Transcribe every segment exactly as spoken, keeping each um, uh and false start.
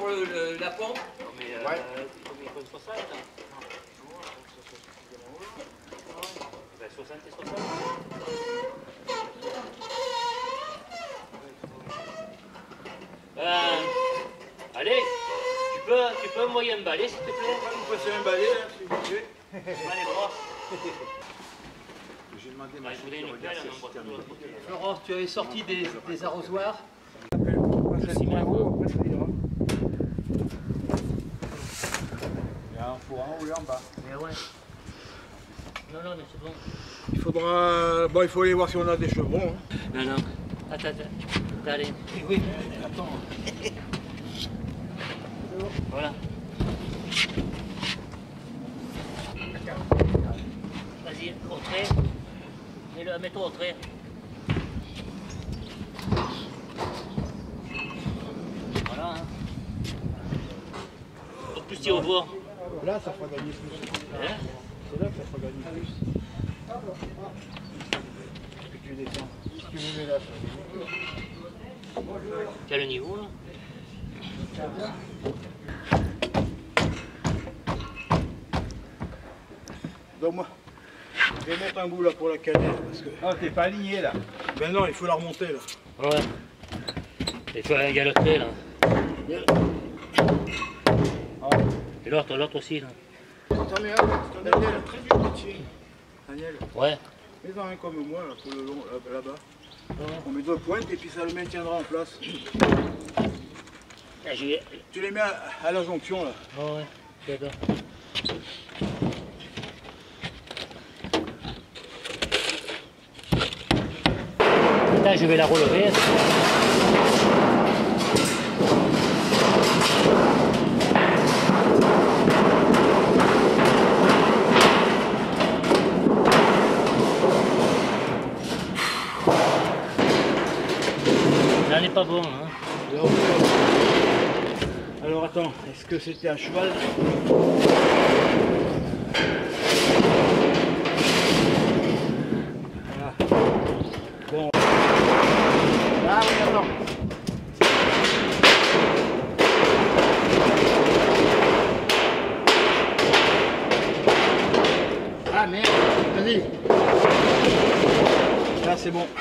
pour le, le, la pompe. Non mais euh, Ouais. combien il faut soixante hein. Ben, soixante et soixante. Euh, allez, tu peux, tu peux envoyer un balai s'il te plaît? Vous passez un balai là, s'il vous plaît. Allez, voir. J'ai demandé Bah, ma je voulais une pelle, on envoie tout de l'autre côté. Florence, tu avais sorti des, des arrosoirs. Il y a un four en haut et en bas. Mais ouais. Non, non, mais c'est bon. Il faudra... Bon, il faut aller voir si on a des chevrons. Hein. Non, non. Attends, attends. Attends, allez. Oui, attends. Voilà. Vas-y, au trait. Mets-le, mets-toi au trait. Voilà. Hein. Au plus tu au bois. Là, ça fera gagner plus. Hein? C'est là que ça fera gagner plus. Est-ce que tu descends? Si tu me mets là, ça va gagner. Quel niveau là? Donc moi, je vais mettre un bout là pour la caler. Parce que... Ah, t'es pas aligné là. Ben non, il faut la remonter là. Ouais. Il faut un galoper là. Ah. Et l'autre, l'autre aussi là. Attends, mais hein, Daniel, très vite dessus. Daniel, Ouais. mets-en un comme moi là, pour le long, là-bas. On met deux pointes et puis ça le maintiendra en place. Ah, j'ai... Tu les mets à, à la jonction là. Oh ouais, j'adore. Là, je vais la relever. Là, n'est pas bon, hein. Alors attends, est-ce que c'était à cheval? Voilà. Bon. Ah oui, attends. Ah merde, vas-y. Là c'est bon.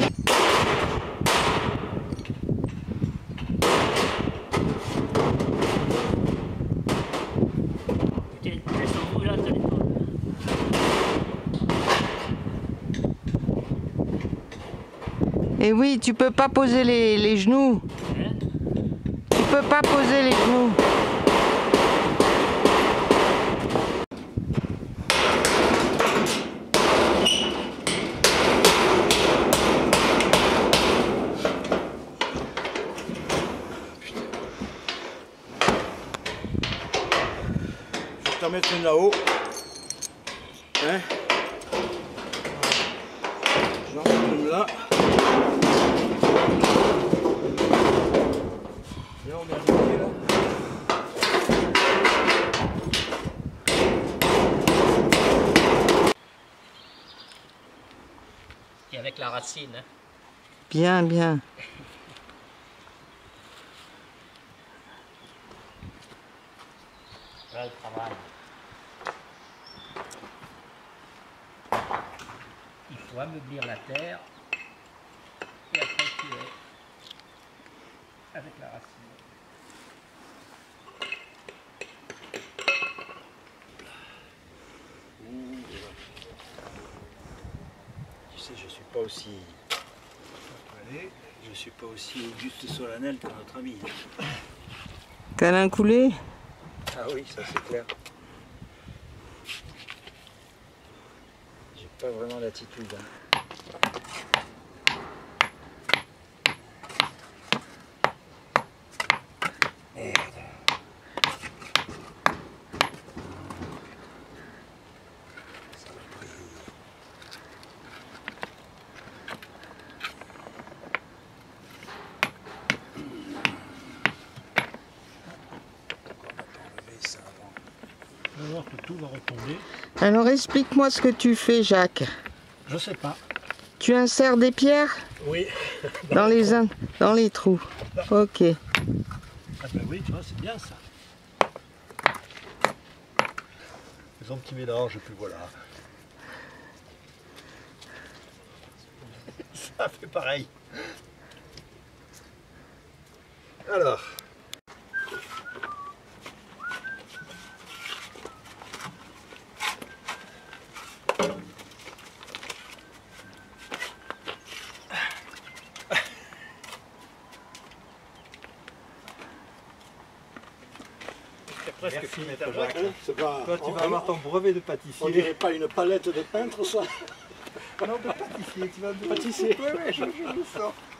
Et oui, tu peux pas poser les, les genoux. Hein? Tu peux pas poser les genoux. Je vais t'en mettre une là-haut. Hein? J'en mets une là. Là on est arrivé là. Et avec la racine. Hein. Bien, bien. Là, le travail. Il faut ameublir la terre et après tirer avec la racine. Tu sais, je suis pas aussi... Je suis pas aussi juste solennel que notre ami. Câlin coulé? Ah oui, ça c'est clair. J'ai pas vraiment l'attitude. Hein. Merde. Ça va briller. On va voir que tout va retomber. Alors explique-moi ce que tu fais, Jacques. Je sais pas. Tu insères des pierres Oui. dans les, in- dans les trous. Ok. Attends, ben oui, tu vois, c'est bien ça. Ils ont un petit mélange, et puis voilà. Ça fait pareil. Alors. Presque fini, Maître Jacques. c'est pas... Toi, tu on- vas avoir ton brevet de pâtissier. On dirait pas une palette de peintre, ça. Non, de pâtissier, tu vas de Pâtissier. Oui, oui, je, je le sens.